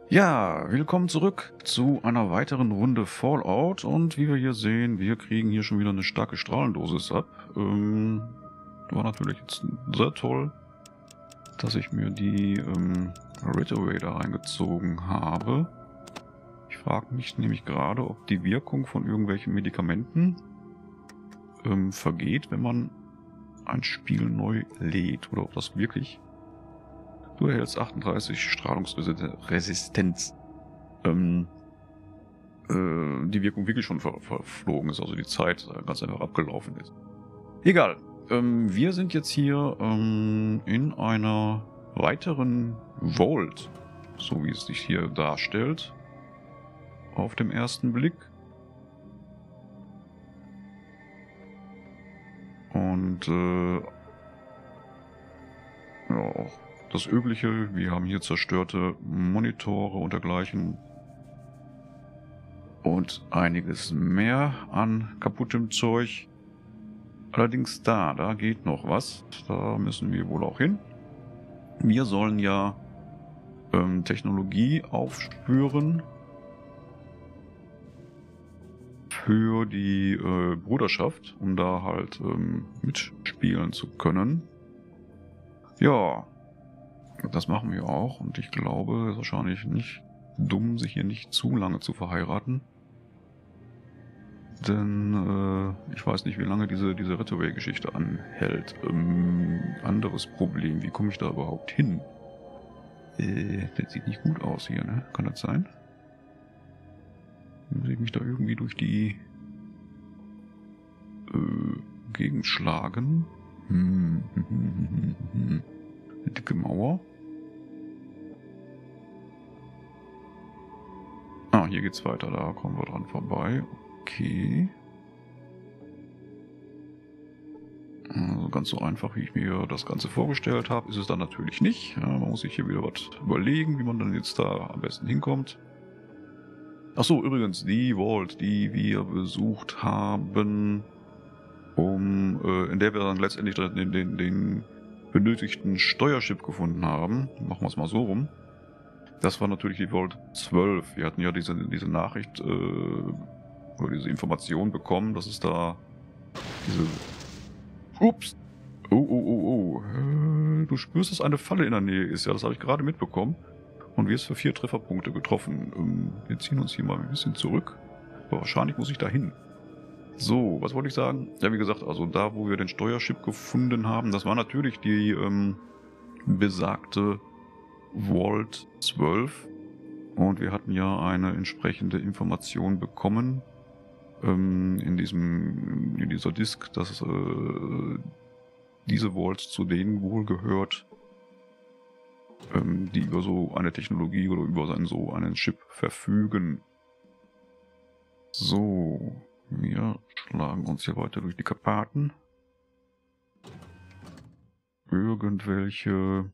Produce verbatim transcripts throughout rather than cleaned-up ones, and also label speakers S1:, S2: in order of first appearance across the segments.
S1: Ja, willkommen zurück zu einer weiteren Runde Fallout und wie wir hier sehen, wir kriegen hier schon wieder eine starke Strahlendosis ab. Ähm, war natürlich jetzt sehr toll, dass ich mir die ähm, Ritaway da reingezogen habe. Ich frage mich nämlich gerade, ob die Wirkung von irgendwelchen Medikamenten ähm, vergeht, wenn man ein Spiel neu lädt oder ob das wirklich... Du erhältst achtunddreißig Strahlungsresistenz. Ähm, äh, die Wirkung wirklich schon ver verflogen ist, also die Zeit ganz einfach abgelaufen ist. Egal. Ähm, wir sind jetzt hier ähm, in einer weiteren Vault, so wie es sich hier darstellt, auf dem ersten Blick. Und äh, ja, auch das Übliche, wir haben hier zerstörte Monitore und dergleichen. Und einiges mehr an kaputtem Zeug. Allerdings da, da geht noch was. Da müssen wir wohl auch hin. Wir sollen ja ähm, Technologie aufspüren für die äh, Bruderschaft, um da halt ähm, mitspielen zu können. Ja, das machen wir auch. Und ich glaube, es ist wahrscheinlich nicht dumm, sich hier nicht zu lange zu verheiraten. Denn äh, ich weiß nicht, wie lange diese, diese Ritaway-Geschichte anhält. Ähm, anderes Problem, wie komme ich da überhaupt hin? Äh, das sieht nicht gut aus hier, ne? Kann das sein? Muss ich mich da irgendwie durch die äh, Gegend schlagen? Hm, hm, hm, hm, hm. Eine dicke Mauer. Ah, hier geht's weiter, da kommen wir dran vorbei. Okay. Also ganz so einfach, wie ich mir das Ganze vorgestellt habe, ist es dann natürlich nicht. Ja, man muss sich hier wieder was überlegen, wie man dann jetzt da am besten hinkommt. Achso, übrigens, die Vault, die wir besucht haben, um, äh, in der wir dann letztendlich den, den, den benötigten Steuerchip gefunden haben. Machen wir es mal so rum. Das war natürlich die Vault zwölf. Wir hatten ja diese, diese Nachricht, äh, oder diese Information bekommen, dass es da diese... Ups! Oh, oh, oh, oh. Äh, du spürst, dass eine Falle in der Nähe ist. Ja, das habe ich gerade mitbekommen. Und wirst für vier Trefferpunkte getroffen. Ähm, wir ziehen uns hier mal ein bisschen zurück. Aber wahrscheinlich muss ich da hin. So, was wollte ich sagen? Ja, wie gesagt, also da, wo wir den Steuerchip gefunden haben, das war natürlich die ähm, besagte Vault zwölf. Und wir hatten ja eine entsprechende Information bekommen ähm, in diesem, in dieser Disk, dass äh, diese Vault zu denen wohl gehört, ähm, die über so eine Technologie oder über einen, so einen Chip verfügen. So, wir schlagen uns hier weiter durch die Karpaten. Irgendwelche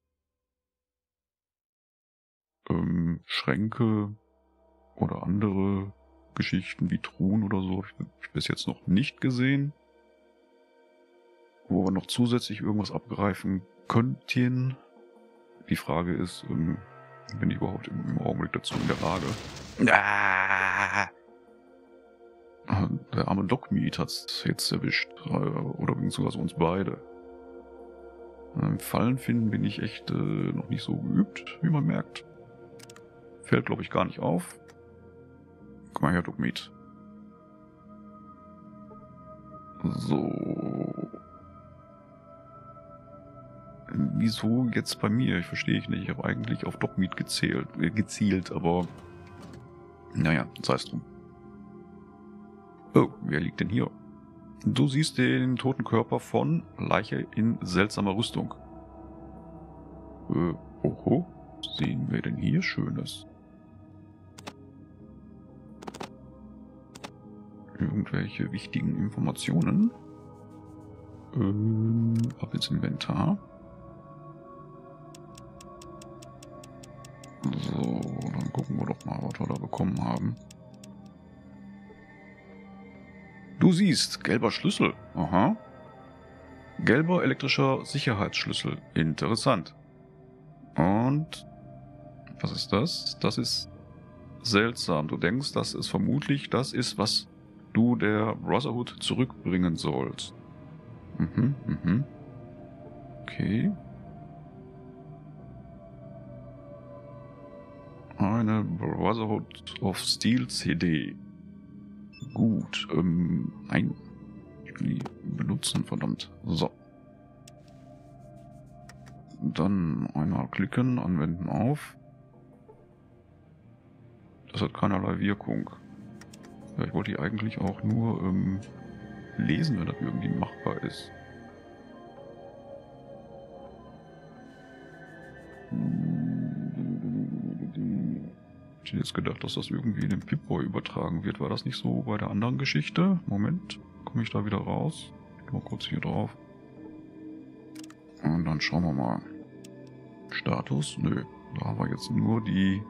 S1: ähm, Schränke oder andere Geschichten wie Truhen oder so habe ich bis jetzt noch nicht gesehen. Wo wir noch zusätzlich irgendwas abgreifen könnten. Die Frage ist, ähm, bin ich überhaupt im, im Augenblick dazu in der Lage? Ah! Der arme Dogmeat hat es jetzt erwischt. Oder beziehungsweise uns beide. Im Fallen finden bin ich echt äh, noch nicht so geübt, wie man merkt. Fällt, glaube ich, gar nicht auf. Komm mal her, Dogmeat. So. Wieso jetzt bei mir? Ich verstehe ich nicht. Ich habe eigentlich auf Dogmeat gezählt, äh, gezielt, aber naja, sei es drum. Oh, wer liegt denn hier? Du siehst den toten Körper von Leiche in seltsamer Rüstung. Äh, oho, was sehen wir denn hier Schönes? Irgendwelche wichtigen Informationen? Ähm, ab ins Inventar. So, dann gucken wir doch mal, was wir da bekommen haben. Du siehst, gelber Schlüssel. Aha. Gelber elektrischer Sicherheitsschlüssel. Interessant. Und Was ist das? Das ist seltsam. Du denkst, das ist vermutlich das ist, was du der Brotherhood zurückbringen sollst. Mhm, mhm. Okay. Eine Brotherhood of Steel C D. Gut, ähm, nein. Ich will die benutzen, verdammt. So. Dann einmal klicken, anwenden auf. Das hat keinerlei Wirkung. Ja, ich wollte die eigentlich auch nur ähm, lesen, wenn das irgendwie machbar ist. Ich hätte jetzt gedacht, dass das irgendwie in den Pip-Boy übertragen wird. War das nicht so bei der anderen Geschichte? Moment, komme ich da wieder raus? Ich gehe mal kurz hier drauf. Und dann schauen wir mal. Status? Nö. Da haben wir jetzt nur die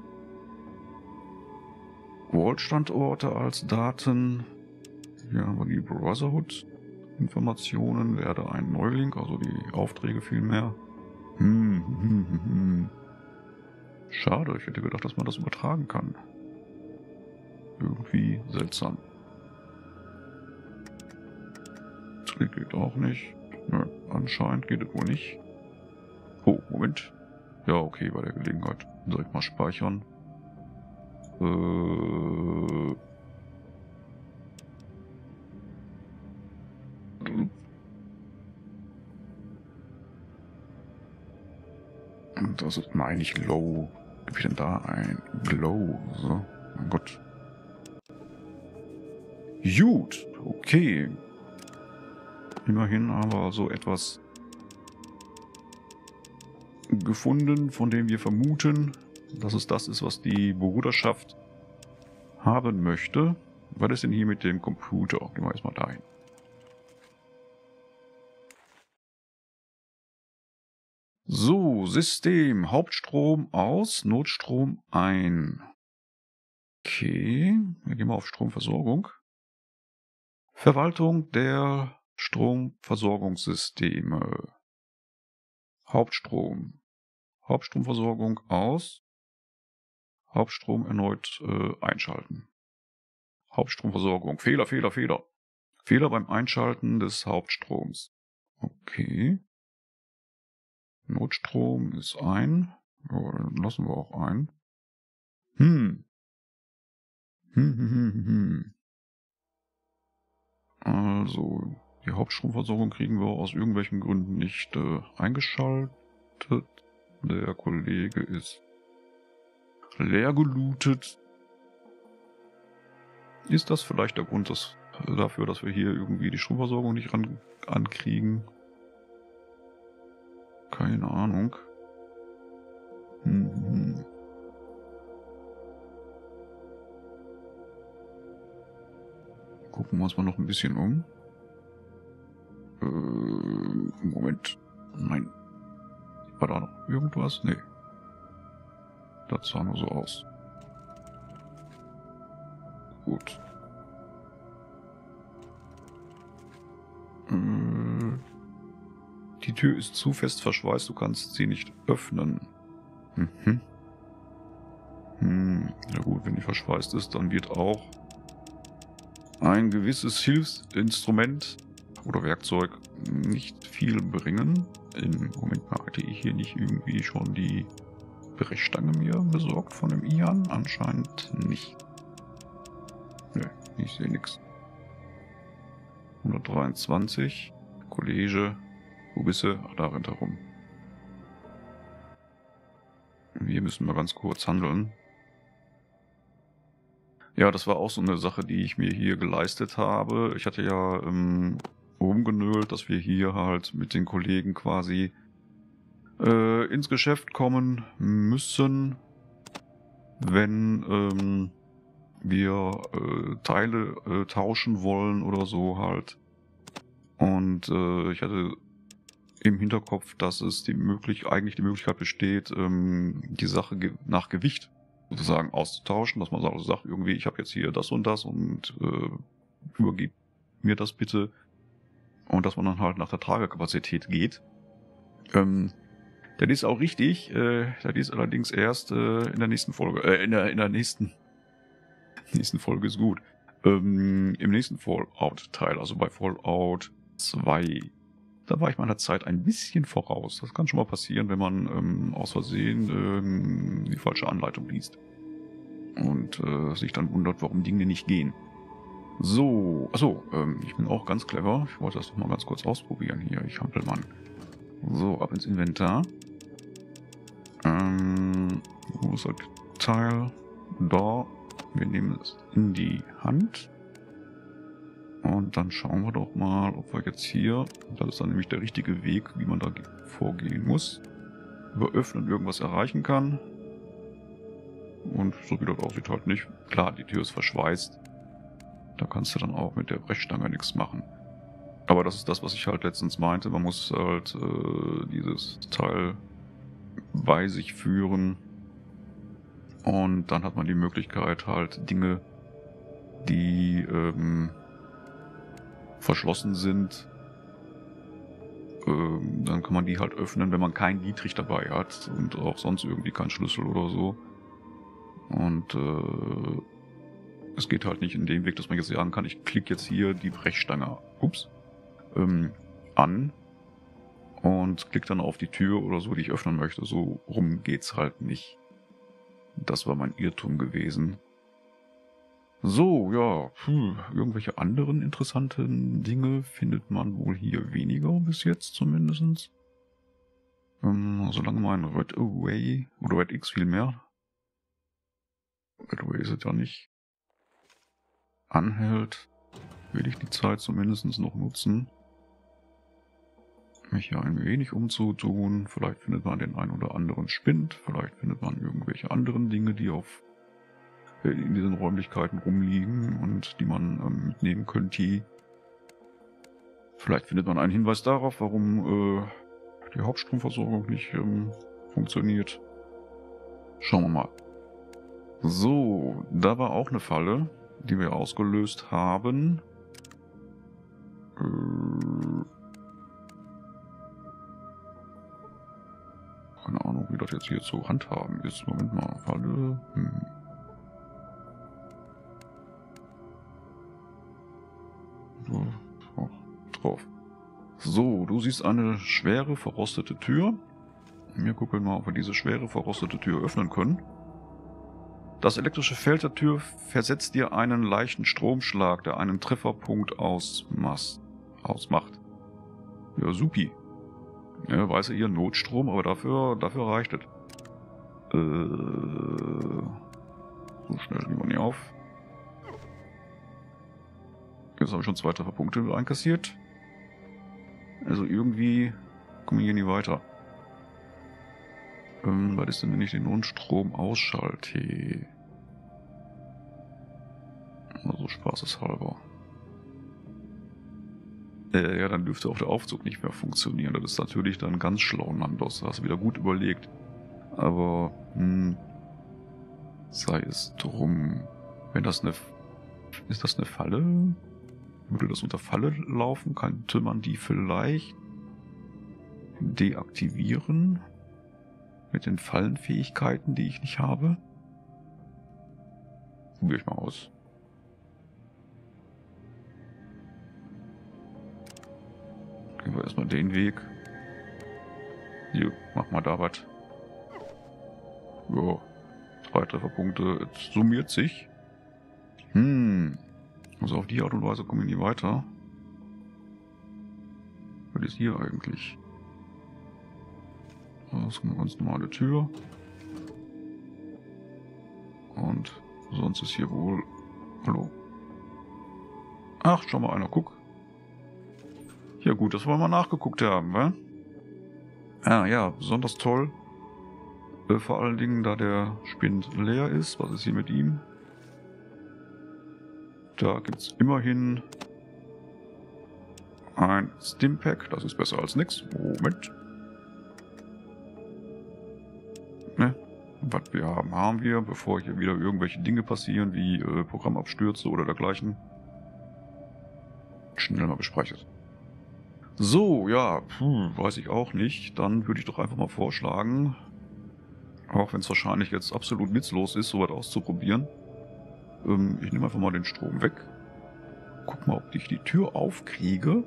S1: Vault-Standorte als Daten. Hier haben wir die Brotherhood-Informationen. Werde ein Neuling, also die Aufträge vielmehr. Hm, hm, hm, hm. Schade, ich hätte gedacht, dass man das übertragen kann. Irgendwie seltsam. Das geht auch nicht. Nö, anscheinend geht es wohl nicht. Oh, Moment. Ja, okay, bei der Gelegenheit. Direkt mal speichern. Äh... Das ist, nein, nicht Glow. Gib ich denn da ein? Glow. So, mein Gott. Gut, okay. Immerhin haben wir also etwas gefunden, von dem wir vermuten, dass es das ist, was die Bruderschaft haben möchte. Was ist denn hier mit dem Computer? Gehen wir erstmal dahin. So, System. Hauptstrom aus, Notstrom ein. Okay, wir gehen mal auf Stromversorgung. Verwaltung der Stromversorgungssysteme. Hauptstrom. Hauptstromversorgung aus. Hauptstrom erneut äh, einschalten. Hauptstromversorgung. Fehler, Fehler, Fehler. Fehler beim Einschalten des Hauptstroms. Okay. Notstrom ist ein. Ja, dann lassen wir auch ein. Hm. Hm, hm, hm, hm. Also, die Hauptstromversorgung kriegen wir aus irgendwelchen Gründen nicht äh, eingeschaltet. Der Kollege ist leer gelootet. Ist das vielleicht der Grund dass, dafür, dass wir hier irgendwie die Stromversorgung nicht ran, ankriegen? Keine Ahnung. Hm, hm. Gucken wir uns mal noch ein bisschen um. Äh, Moment. Nein. War da noch irgendwas? Nee. Das sah nur so aus. Gut. Äh, die Tür ist zu fest verschweißt, du kannst sie nicht öffnen. Mhm. Hm. Ja gut, wenn die verschweißt ist, dann wird auch ein gewisses Hilfsinstrument oder Werkzeug nicht viel bringen. Im Moment mal, hatte ich hier nicht irgendwie schon die Brechstange mir besorgt von dem Ian? Anscheinend nicht. Nö, ich sehe nichts. hundertdreiundzwanzig. Kollege. Wo bist du? Ach, da rennt er rum. Wir müssen mal ganz kurz handeln. Ja, das war auch so eine Sache, die ich mir hier geleistet habe. Ich hatte ja ähm, rumgenölt, dass wir hier halt mit den Kollegen quasi äh, ins Geschäft kommen müssen, wenn ähm, wir äh, Teile äh, tauschen wollen oder so halt. Und äh, ich hatte im Hinterkopf, dass es die möglich eigentlich die Möglichkeit besteht, ähm, die Sache ge nach Gewicht sozusagen auszutauschen, dass man also sagt, irgendwie, ich habe jetzt hier das und das und äh, übergib mir das bitte. Und dass man dann halt nach der Tragekapazität geht. Ähm, Das ist auch richtig. Äh, das ist allerdings erst äh, in der nächsten Folge. Äh, in der, in der nächsten, nächsten Folge ist gut. Ähm, Im nächsten Fallout-Teil, also bei Fallout zwei. Da war ich meiner Zeit ein bisschen voraus. Das kann schon mal passieren, wenn man ähm, aus Versehen ähm, die falsche Anleitung liest. Und äh, sich dann wundert, warum Dinge nicht gehen. So, achso, ähm, ich bin auch ganz clever. Ich wollte das doch mal ganz kurz ausprobieren hier. Ich Hampelmann. So, ab ins Inventar. Ähm, wo ist das Teil? Da. Wir nehmen es in die Hand. Und dann schauen wir doch mal, ob wir jetzt hier, das ist dann nämlich der richtige Weg, wie man da vorgehen muss, über Öffnen irgendwas erreichen kann. Und so wie das aussieht, halt nicht. Klar, die Tür ist verschweißt. Da kannst du dann auch mit der Brechstange nichts machen. Aber das ist das, was ich halt letztens meinte. Man muss halt äh, dieses Teil bei sich führen. Und dann hat man die Möglichkeit, halt Dinge, die ähm, verschlossen sind, ähm, dann kann man die halt öffnen, wenn man keinen Dietrich dabei hat und auch sonst irgendwie keinen Schlüssel oder so. Und äh, es geht halt nicht in dem Weg, dass man jetzt sagen kann, ich klicke jetzt hier die Brechstange ups, ähm, an und klicke dann auf die Tür oder so, die ich öffnen möchte. So rum geht's halt nicht. Das war mein Irrtum gewesen. So, ja, hm, irgendwelche anderen interessanten Dinge findet man wohl hier weniger, bis jetzt zumindest. Ähm, solange mein Red Away, oder Red X vielmehr, Red Away ist es ja nicht, anhält, will ich die Zeit zumindest noch nutzen, mich hier ein wenig umzutun. Vielleicht findet man den einen oder anderen Spind, vielleicht findet man irgendwelche anderen Dinge, die auf in diesen Räumlichkeiten rumliegen und die man ähm, mitnehmen könnte. Vielleicht findet man einen Hinweis darauf, warum äh, die Hauptstromversorgung nicht ähm, funktioniert. Schauen wir mal. So, da war auch eine Falle, die wir ausgelöst haben. Äh, keine Ahnung, wie das jetzt hier zu handhaben ist. Moment mal, Falle. Hm. So, drauf. So, du siehst eine schwere, verrostete Tür. Wir gucken mal, ob wir diese schwere, verrostete Tür öffnen können. Das elektrische Feld der Tür versetzt dir einen leichten Stromschlag, der einen Trefferpunkt ausmacht. Ja, supi. Ja, weiß er hier Notstrom, aber dafür, dafür reicht es. Äh, so schnell nehmen wir nicht auf. Jetzt habe ich schon zwei Trefferpunkte einkassiert. Also irgendwie kommen wir hier nie weiter. Ähm, was ist denn, wenn ich den Notstrom ausschalte? Also spaßeshalber. Äh, ja, dann dürfte auch der Aufzug nicht mehr funktionieren. Das ist natürlich dann ganz schlau, Nandos. Da hast du wieder gut überlegt. Aber, hm, sei es drum. Wenn das eine... Ist das eine Falle? Würde das unter Falle laufen? Könnte man die vielleicht deaktivieren? Mit den Fallenfähigkeiten, die ich nicht habe? Probiere ich mal aus. Gehen wir erstmal den Weg. Hier, mach mal da was. Ja, drei Trefferpunkte. Es summiert sich. Hm. Also auf die Art und Weise kommen wir nie weiter. Was ist hier eigentlich? Das ist eine ganz normale Tür. Und sonst ist hier wohl... Hallo? Ach, schau mal einer, guck. Ja gut, das wollen wir nachgeguckt haben, wa? Ah ja, besonders toll. Äh, vor allen Dingen, da der Spind leer ist. Was ist hier mit ihm? Da gibt es immerhin ein Stimpack. Das ist besser als nix. Moment. Ne? Was wir haben, haben wir, bevor hier wieder irgendwelche Dinge passieren, wie äh, Programmabstürze oder dergleichen. Schnell mal gespeichert. So, ja, puh, weiß ich auch nicht. Dann würde ich doch einfach mal vorschlagen, auch wenn es wahrscheinlich jetzt absolut nutzlos ist, sowas auszuprobieren. Ähm, ich nehme einfach mal den Strom weg. Guck mal, ob ich die Tür aufkriege.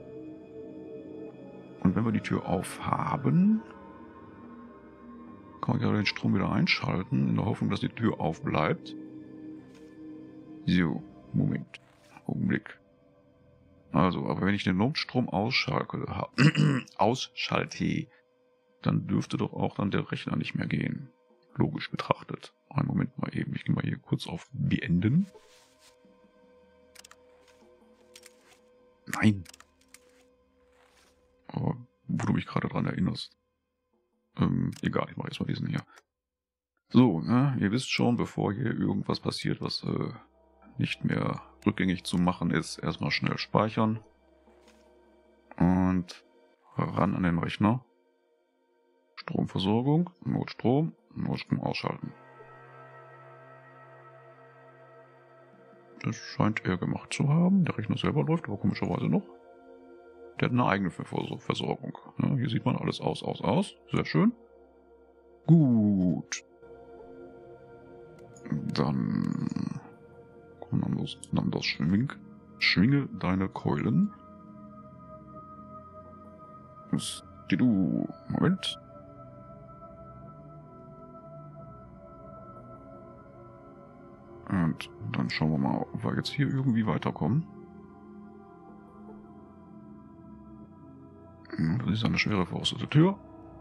S1: Und wenn wir die Tür auf haben, kann man ja den Strom wieder einschalten, in der Hoffnung, dass die Tür aufbleibt. So, Moment. Augenblick. Also, aber wenn ich den Notstrom ausschalte, ausschalte, dann dürfte doch auch dann der Rechner nicht mehr gehen. Logisch betrachtet. Einen Moment mal eben. Ich gehe mal hier kurz auf Beenden. Nein. Aber wo du mich gerade dran erinnerst. Ähm, egal, ich mache jetzt mal diesen hier. So, ne, ihr wisst schon, bevor hier irgendwas passiert, was äh, nicht mehr rückgängig zu machen ist, erstmal schnell speichern. Und ran an den Rechner. Stromversorgung, Notstrom, Notstrom ausschalten. Das scheint er gemacht zu haben. Der Rechner selber läuft aber komischerweise noch. Der hat eine eigene Versorgung. Ja, hier sieht man alles aus, aus, aus. Sehr schön. Gut. Dann komm dann los. Dann das Schwing. Schwinge deine Keulen. Du. Moment. Und dann schauen wir mal, ob wir jetzt hier irgendwie weiterkommen. Das ist eine schwere verrostete Tür.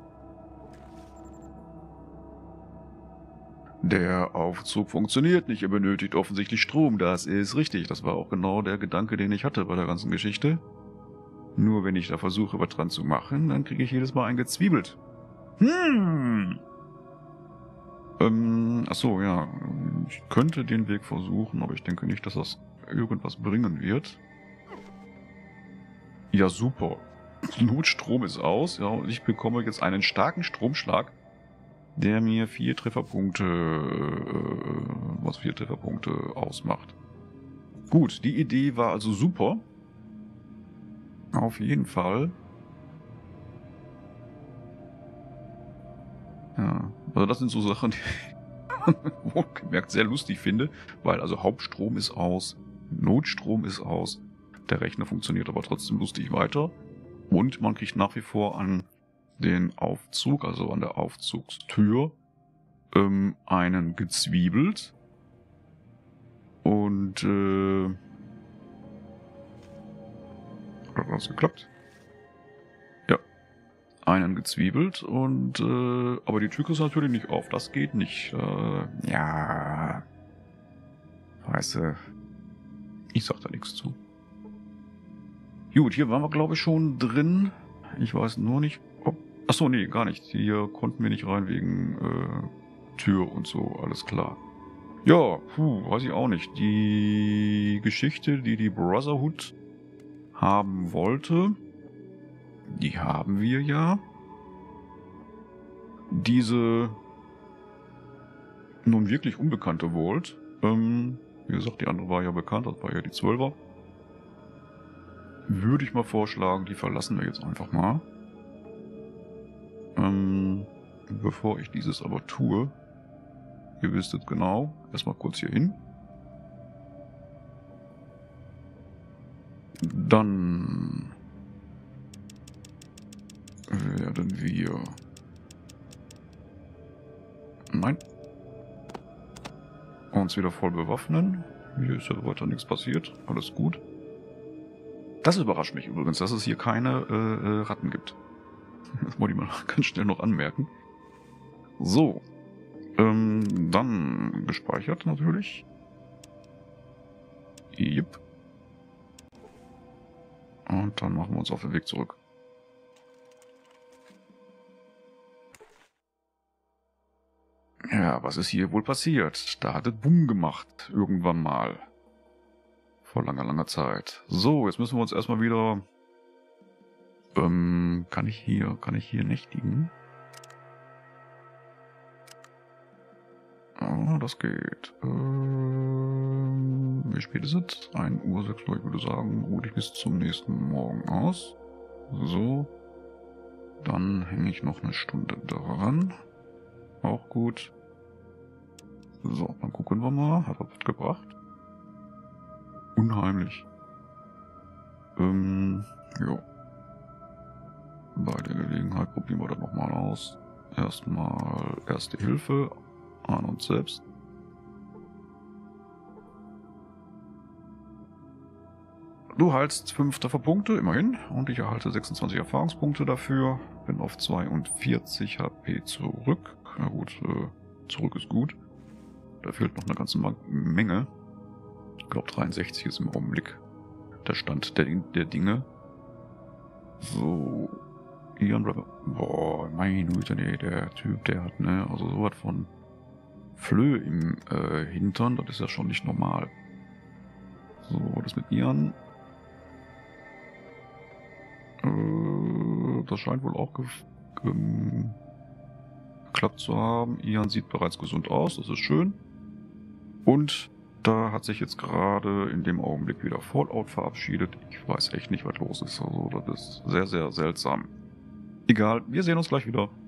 S1: Der Aufzug funktioniert nicht, er benötigt offensichtlich Strom. Das ist richtig, das war auch genau der Gedanke, den ich hatte bei der ganzen Geschichte. Nur wenn ich da versuche, was dran zu machen, dann kriege ich jedes Mal eingezwiebelt. Hm. Ähm, achso, ja. Ich könnte den Weg versuchen, aber ich denke nicht, dass das irgendwas bringen wird. Ja, super. Notstrom ist aus, ja, und ich bekomme jetzt einen starken Stromschlag, der mir vier Trefferpunkte, äh, was vier Trefferpunkte ausmacht. Gut, die Idee war also super. Auf jeden Fall. Ja, also das sind so Sachen, die ich wohlgemerkt sehr lustig finde, weil also Hauptstrom ist aus, Notstrom ist aus, der Rechner funktioniert aber trotzdem lustig weiter und man kriegt nach wie vor an den Aufzug, also an der Aufzugstür, ähm, einen gezwiebelt und äh, hat das geklappt? Ja, einen gezwiebelt und äh, aber die Tür ist natürlich nicht auf, das geht nicht. Äh, ja, weißt du, ich sag da nichts zu. Gut, hier waren wir glaube ich schon drin. Ich weiß nur nicht, ob... Achso, nee, gar nicht. Hier konnten wir nicht rein wegen äh, Tür und so, alles klar. Ja, puh, weiß ich auch nicht. Die Geschichte, die die Brotherhood haben wollte, die haben wir ja. Diese nun wirklich unbekannte Vault, ähm, wie gesagt, die andere war ja bekannt, das war ja die Zwölfer. Würde ich mal vorschlagen, die verlassen wir jetzt einfach mal. Ähm, bevor ich dieses aber tue, ihr wisst es genau, erstmal kurz hier hin. Dann werden wir... Nein. Uns wieder voll bewaffnen. Hier ist ja weiter nichts passiert. Alles gut. Das überrascht mich übrigens, dass es hier keine äh, Ratten gibt. Das wollte ich mal ganz schnell noch anmerken. So. Ähm, dann gespeichert natürlich. Yep. Und dann machen wir uns auf den Weg zurück. Ja, was ist hier wohl passiert? Da hat es Bumm gemacht. Irgendwann mal. Vor langer, langer Zeit. So, jetzt müssen wir uns erstmal wieder... Ähm, kann ich hier, kann ich hier nächtigen? Ah, das geht. Ähm, wie spät ist es? ein Uhr sechs, ich würde sagen, ruhe dich bis zum nächsten Morgen aus. So. Dann hänge ich noch eine Stunde dran. Auch gut. So, dann gucken wir mal. Hat er was gebracht? Unheimlich. Ähm, jo. Bei der Gelegenheit probieren wir das nochmal aus. Erstmal Erste Hilfe an uns selbst. Du heilst fünf Trefferpunkte, immerhin. Und ich erhalte sechsundzwanzig Erfahrungspunkte dafür. Bin auf zweiundvierzig H P zurück. Na gut, äh, zurück ist gut. Da fehlt noch eine ganze Menge. Ich glaube dreiundsechzig ist im Augenblick der Stand der, der Dinge. So. Ian Brother. Boah, meine Güte, nee, der Typ, der hat, ne, also sowas von Flöhe im äh, Hintern, das ist ja schon nicht normal. So, das mit Ian. Äh, das scheint wohl auch ge ge geklappt zu haben. Ian sieht bereits gesund aus, das ist schön. Und da hat sich jetzt gerade in dem Augenblick wieder Fallout verabschiedet. Ich weiß echt nicht, was los ist. Also, das ist sehr, sehr seltsam. Egal, wir sehen uns gleich wieder.